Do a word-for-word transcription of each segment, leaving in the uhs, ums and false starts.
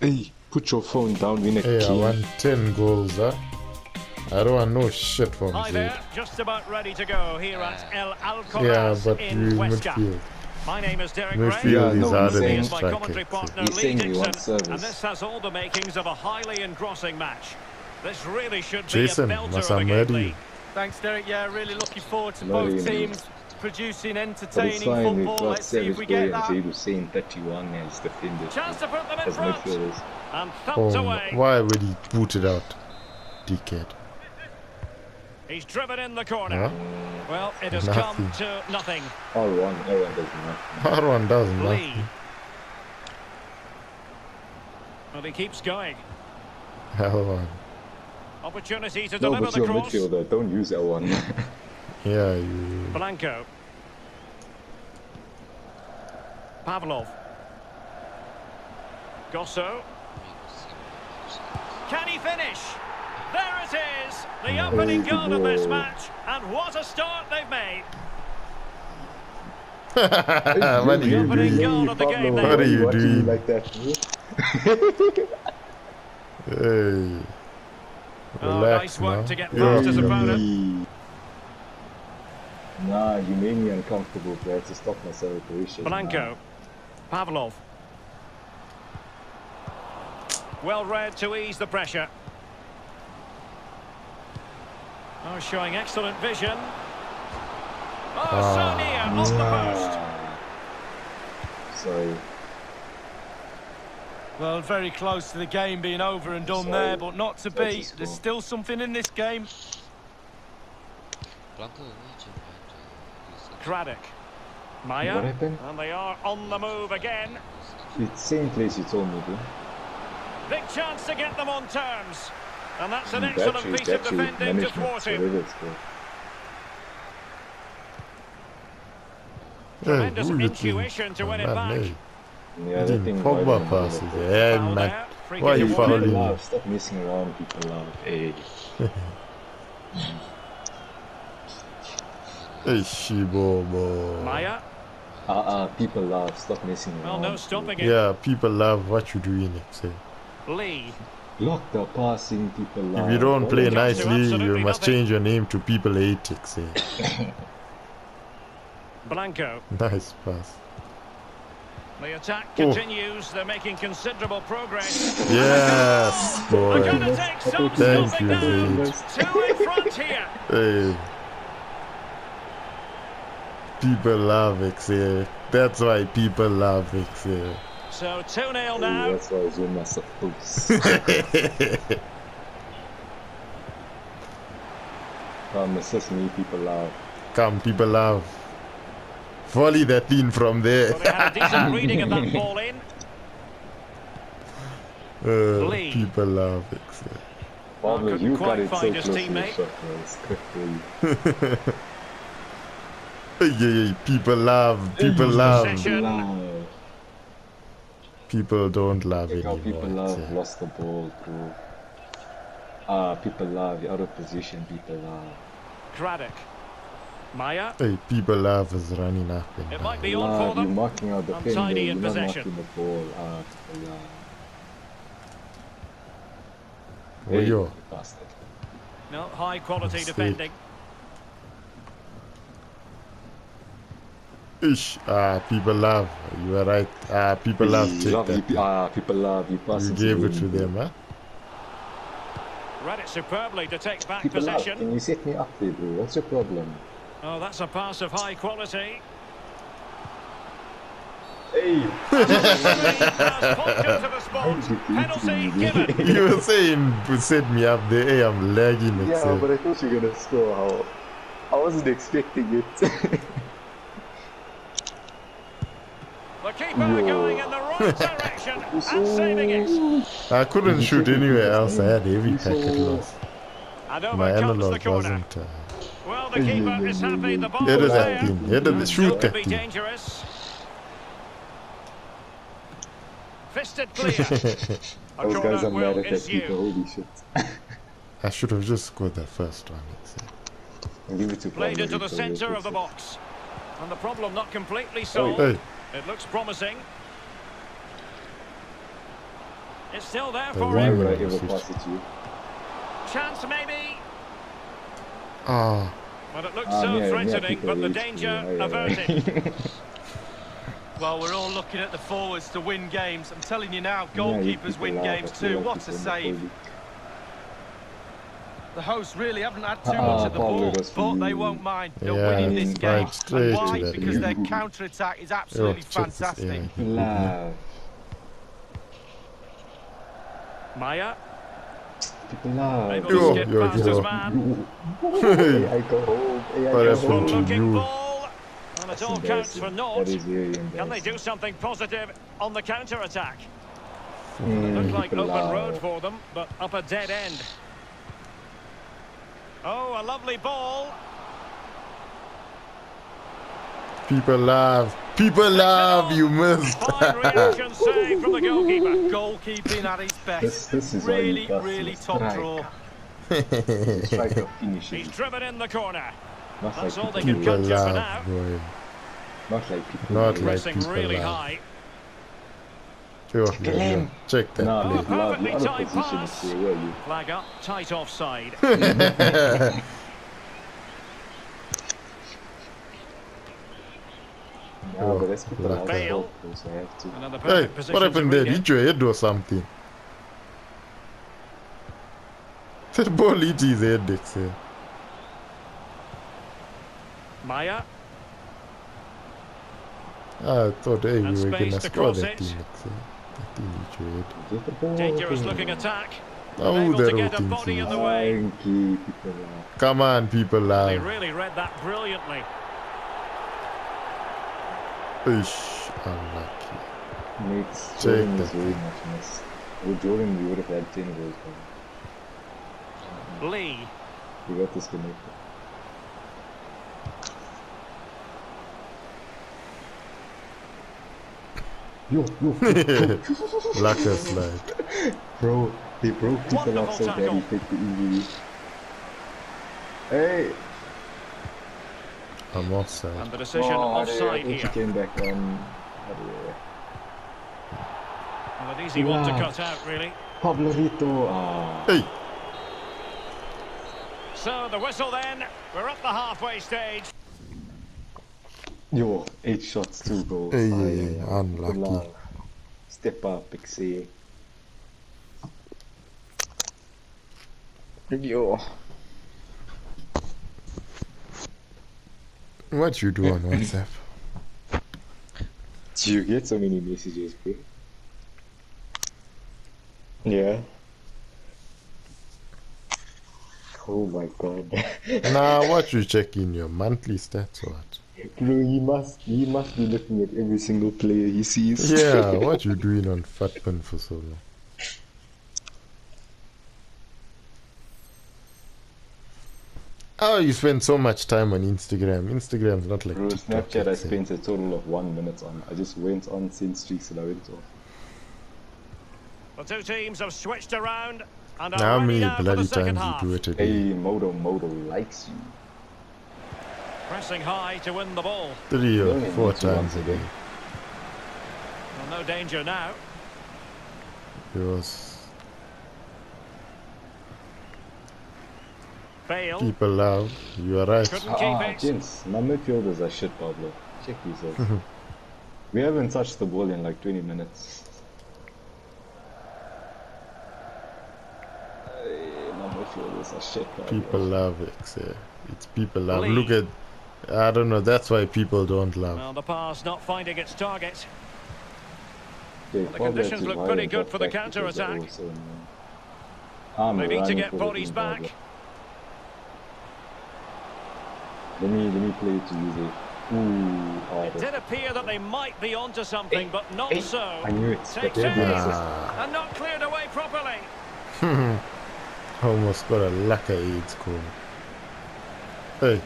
Hey, put your phone down, win a Hey, game. I want ten goals, huh? I don't want no shit from Hi Zed. there, just about ready to go here at El Alcoraz Yeah, but in you Huesca. midfield. My name is Derek Midfield Ray. Yeah, is no, harder he's than Is my striker. commentary partner He's Lee saying he Dixon, wants service. and this has all the makings of a highly engrossing match. This really should be Jason, a belter must of I a murder game, you? Lee. Thanks, Derek. Yeah, really looking forward to Murder both you, teams producing But it's entertaining fine, we've football. got Let's see if Savage we Boy get and that. Jade Hussein thirty-one as defenders. Chance to put them in As front. midfielders. And thumped Oh, away. why would he boot it out? Dickhead. He's driven in the corner. Huh? Well, it has Nothing. come to nothing. R one, R one does not. R one does Lee. nothing. Well, he keeps going. L one. Opportunity to No, deliver but the you're a cross. midfielder, don't use L one. Yeah, you. Blanco. Pavlov. Gosso. Can he finish? There it is, the opening Hey, goal of this bro. match, and what a start they've made. What are you Opening doing? goal of the game What there. are you watching doing? like that? Hey. Oh, Relax nice work now. to get You're past up his here. opponent. Nah, you made me uncomfortable, bro. I had to stop my celebration. Blanco. Pavlov. Well read to ease the pressure. Oh, showing excellent vision. Oh, Ah, so near, off the post. Nah. Sorry. Well, very close to the game being over and done Sorry. there, but not to That's a be. score. There's still something in this game. Craddock. What Maya. happened? And they are on the move again. It's same place you told me, bro. Big chance to get them on terms. And that's an Mm, excellent battery, piece of battery defending to management, thwart him. whatever it's called. Hey, Tremendous who you intuition think? to win it Man, back. hey. Yeah, He that thing didn't right in Pogba the middle passes. of it. Yeah, Foul man. there. Free Why kick you awarded. fouling People him? love, stop messing around, people love. Hey. Hey, Shibobo. Maya. Uh uh, people love, stop messing around. Well, no bro. stopping it. Yeah, people love what you do in it. Say. Lee. Block the passing, people love. If you don't All play of that. nicely, you absolutely must nothing. change your name to People Hate It. Say. Blanco. Nice pass. The attack Oh. continues. They're making considerable progress. Yes, They're boy. going to take some Thank stopping you, now. Zed. Two in front here. Hey. People love Excel. That's why people love Excel. So two nil Hey, now. that's why I was doing my suppose. Um, assist me, people love. Come, people love. Volley that in from there. Well, they had a decent reading of that ball in. Uh, Lee. people love Excel. Pablo, couldn't you quite got it so find his close to the teammate. shot, bro. It's quick for you. Hey, hey, hey, people love. People love. Possession. Love. People don't love Like how anymore. people love Excel. lost the ball, bro. Ah, people love you're out of position, people love. Craddock. Maya. Hey, people love is running up and It down. might be on Love, for you're them. marking out the defender, Untidy you're in not possession. marking the ball. Ah, people love. Oh, Hey, yo. you bastard. No, high quality Mistake. defending. Ish. Ah, people love. You are right. Ah, people love. Hey, Take love that. you, ah, people love you. Pass You it gave it me, to bro. them, huh? Read it superbly to take back People love, possession. can you set me up there, bro? What's your problem? Oh, that's a pass of high quality. Hey, Has pointed to the spot. Penalty given. You were saying, set me up there. Hey, I'm lagging. yeah, Excel. but I thought you were gonna score. How? I wasn't expecting it. The keeper Yo. going in the right direction and saving it. I couldn't shoot anywhere else. I had heavy packet loss. And over My comes the analog corner. wasn't. Uh, Well, the keeper is happy. The ball Here is is that there. thing. Here is the shoot Could that be thing. dangerous. Fisted clear. A Those guys corner are mad will at that ensue. people. Holy shit. I should have just scored the first one. Excel. Give it to Played Pablo into the Vitor, centre of the that's box. And the problem not completely solved. Hey, It looks promising. It's still there The for Why him. would I wing ever was pass it to you? Chance maybe. Ah, But it looks Ah, so yeah, yeah, threatening, people but the reach danger me, yeah, yeah, averted. Well, we're all looking at the forwards to win games. I'm telling you now, Yeah, you goalkeepers people win laugh, games I feel too. like What a people in the save. Pro League. The hosts really haven't had too Ah, much of the Pablo, ball, that's for but they you. won't mind. They're Yeah, winning this right game. straight And to why? that Because their game. counter-attack is oh, absolutely check this, fantastic. yeah. Laugh. Maya, People laugh. able Yo, to skip yo, past yo. his man. Hey, I go home. Hey, I What go happened home. to Looking you? ball. And it That's all counts for embarrassing. naught. That is very Can they embarrassing. do something positive on the counter-attack? Mm, Looked like people open laugh. road for them, but up a dead end. Oh, a lovely ball. People love. People love. You missed. Fine reaction save from the goalkeeper. Goalkeeping at its best. This, this is why you really, pass really the top strike. draw. Striker finishes. He's driven in the corner. Not That's like all they people, can People conjure for love now. going. not like people. Not do. like Pressing people really love. high. Yo, yo, Kill yo. him. Check that Nah, Oh, play. people love perfectly the other timed position. pass. Is where you. Flag up, tight offside. Yeah, but that's people Like love that. the help, so I have to. Another Hey, perfect position what happened to there? read Hit it. your head or something? The ball hit his head, Dixie. Maya, I thought, hey, we And were space gonna to score cross that it. thing, Dixie. That thing hit your head. Get the ball. dangerous looking attack. Oh, Able the to get a routing body in thing. the way. Thank you, people love. Come on, people They love. really read that brilliantly. Ish, unlucky. Mates, Check Jordan is that very thing. much miss. With Jordan, we would have had ten goals. But Lee, we got disconnected. Yo, yo, Like a slide. bro, they broke people Wonderful up so bad tackle. he picked the injury. Hey! I'm offside. and the decision Oh, I offside thought he here. came back on. Oh, Well, an easy one to Wow. cut out, really. Pablo Rito. Ah. Hey, So the whistle then. We're up the halfway stage. Yo, eight shots, two goals. Hey, Ah, yeah, yeah. unlucky. Good love. Step up, Pixie. Yo. what you do on WhatsApp? Do you get so many messages, bro? Yeah. Oh my god. Nah, what you check in your monthly stats or what? Bro, he must he must be looking at every single player he sees. Yeah, what you doing on Fatman for so long? Oh, you spend so much time on Instagram. Instagram's not like Bro, TikTok. Snapchat I it's, uh, spent a total of one minute on. I just went on, sent streaks and I went off. The two teams have switched around and are How ready many now for the bloody second times half. you do it a day? Hey, Modo Modo likes you. Pressing high to win the ball. Three or Only four needs you times once a a day. day. Well, no danger now. Because Bale people love. You are right. couldn't Ah, keep it. gents, my midfielders are shit, Pablo. Check yourself. We haven't touched the ball in like twenty minutes. Hey, my midfielders are shit, Pablo. People love it. Yeah. It's people love. Lee. Look at. I don't know. That's why people don't love. Well, the pass not finding its target. They the probably conditions had to look wire pretty and good cut for the back because they're counter-attack. also, uh, I'm They need to running get for the bodies team, back. Pablo. Let me let me play it to you there. Ooh, oh, It that- did appear that they might be onto something, Hey, but not hey, so. I knew it. Takes But it they're Ah. and not cleared away properly. Almost got a lack of AIDS call. Hey,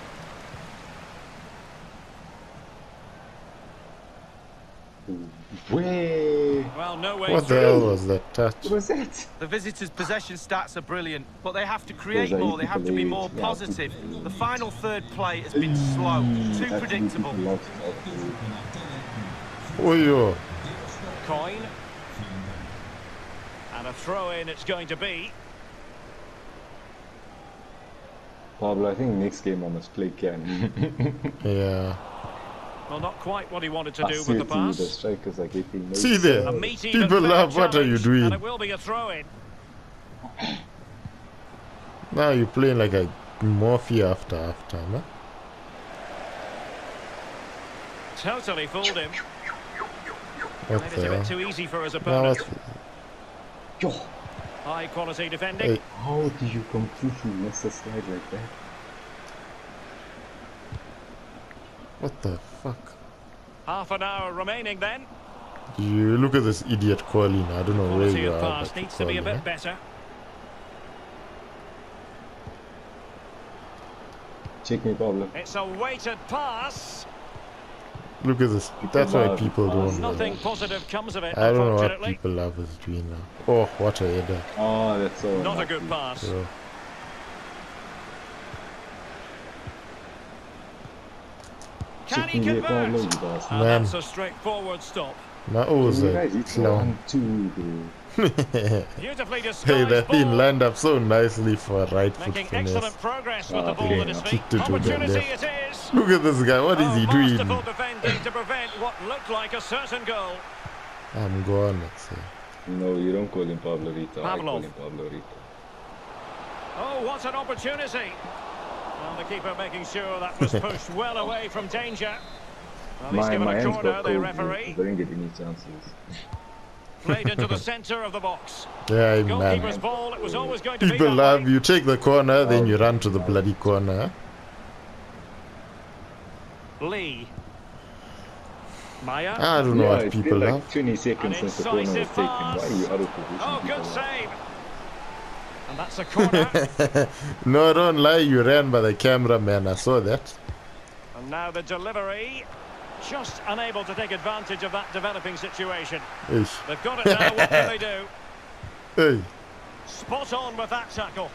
Way. Well, no way what the through. hell was that touch? What was that? The visitors' possession stats are brilliant, but they have to create Those are more, they have to be equally- more yeah, positive. equally- The final third play has been slow, too Actually, predictable. people love to- Oh, yo. Coin. And a throw-in it's going to be. Pablo, I think next game I must play Ken. Yeah. Well, not quite what he wanted to I do see with it the to you, pass. the strikers are getting See nice. there. A meaty People but fair love, what are you challenge, doing? And it will be a throw-in. Now you're playing like a Murphy after after, no? Totally fooled him. What Made the it a bit hell? too easy for his Now opponent. what's... Yo, High quality defending. Hey, how do you completely miss a slide like that? what the fuck? Half an hour remaining then. You look at this idiot calling. I don't know where Quality you of are. pass but needs to be a calling, bit better. Check me, Pablo. It's a weighted pass. eh? Look at this. People That's why love people pass. don't love Nothing it. positive comes of it, I don't know what unfortunately. people love is doing now. Oh, what a header. Oh, that's so Not a unlucky. good pass. Bro. Can Check he me, Pablo, convert? you bastard. And Man. that's a straightforward stop. Now, oh, You guys, the it's clown. one, two, bro. Beautifully Hey, disguised that thing ball. lined up so nicely for a right foot Making finesse. excellent progress with Ah, the ball okay, at his now. feet. Kicked it to the Opportunity left. it is. Look at this guy. What is Oh, he masterful doing? defending to prevent what looked like a certain goal. I'm gone, let's say. No, you don't call him Pablo Rita. I call Pavlov. him Pablo Rita. Oh, what an opportunity. And the keeper making sure that was pushed well away from danger. Well, he's My, given my a hands corner, got the cold. referee. They didn't get any chances. Played into the centre of the box. Yeah, Goalkeeper's man. ball, it was always going to be People that love way. you take the corner, then you Oh, run to the no. bloody corner. Lee. Maya. I don't know Yeah, what it's people been love. like twenty seconds An since the corner was incisive taken. pass. Why are you out of position? Oh, people good are? save. And that's a corner. No, don't lie, you ran by the cameraman. I saw that. And now the delivery. Just unable to take advantage of that developing situation. Ish. They've got it now, what can they do? Hey, Spot on with that tackle.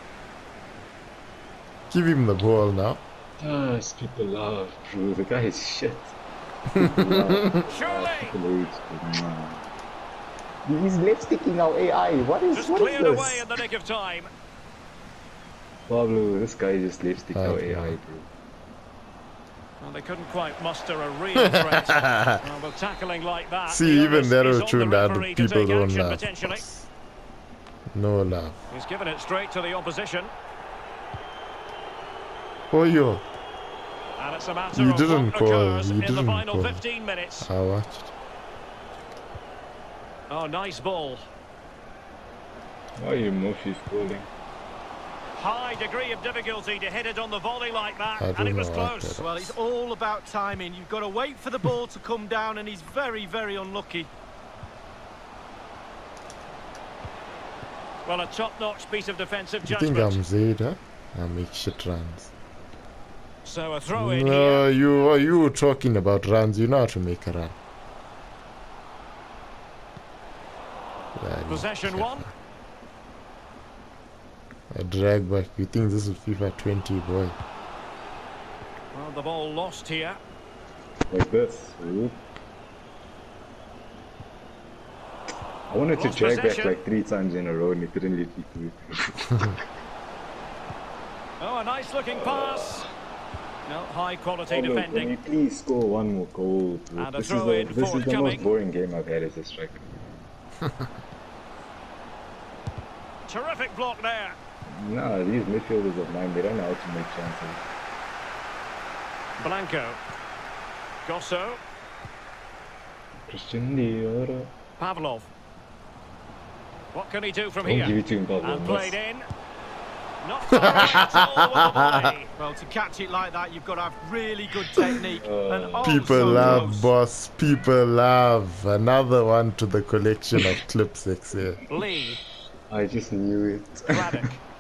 give him the ball now. Ah, it's people love, bro. The guy is shit. People love. Surely. People hate, but nah. He's left sticking our A I. What is, Just what is cleared away this? in the nick of time. Pablo, this guy just left stick our A I, bro. Well, they couldn't quite muster a real threat. Well, with tackling like that, See, the even onus there is are on tuned the out, referee to people take don't action laugh. potentially. No love. He's given it straight to the opposition. Oh, yo. And it's a matter You of didn't what call, occurs you in the didn't final call. fifteen minutes. I watched. Oh, nice ball. Why are you Murphy scoring? High degree of difficulty to hit it on the volley like that, I and don't it was know what close. that- Well, it's all about timing. You've got to wait for the ball to come down, and he's very, very unlucky. Well, a top-notch piece of defensive You think judgment. I'm Zaid, huh? I make shit runs. So a throw in No, here. you are you talking about runs. You know how to make a run. Bloody Possession shit. one. A drag back. You think this is FIFA twenty, boy? Well, the ball lost here. Like this. Ooh. I wanted to Lost drag back possession. like three times in a row and he couldn't let me do it. Oh, a nice-looking pass. No, high-quality Pablo, can defending. you please score one more goal, bro? And a This is throw the, in this is the forthcoming. most boring game I've had as a striker. Terrific block there. Nah, these midfielders of mine, they don't know how to make chances. Blanco. Gosso. Christian Dior. Pavlov. What can he do from Don't give here? it to him, Pablo. And played in. Not far away at all with the volley. Well, to catch it like that, you've got to have really good technique. Uh, and oh, People so love, close. boss. People love. Another one to the collection of clips, X here. Lee. I just knew it. Braddock.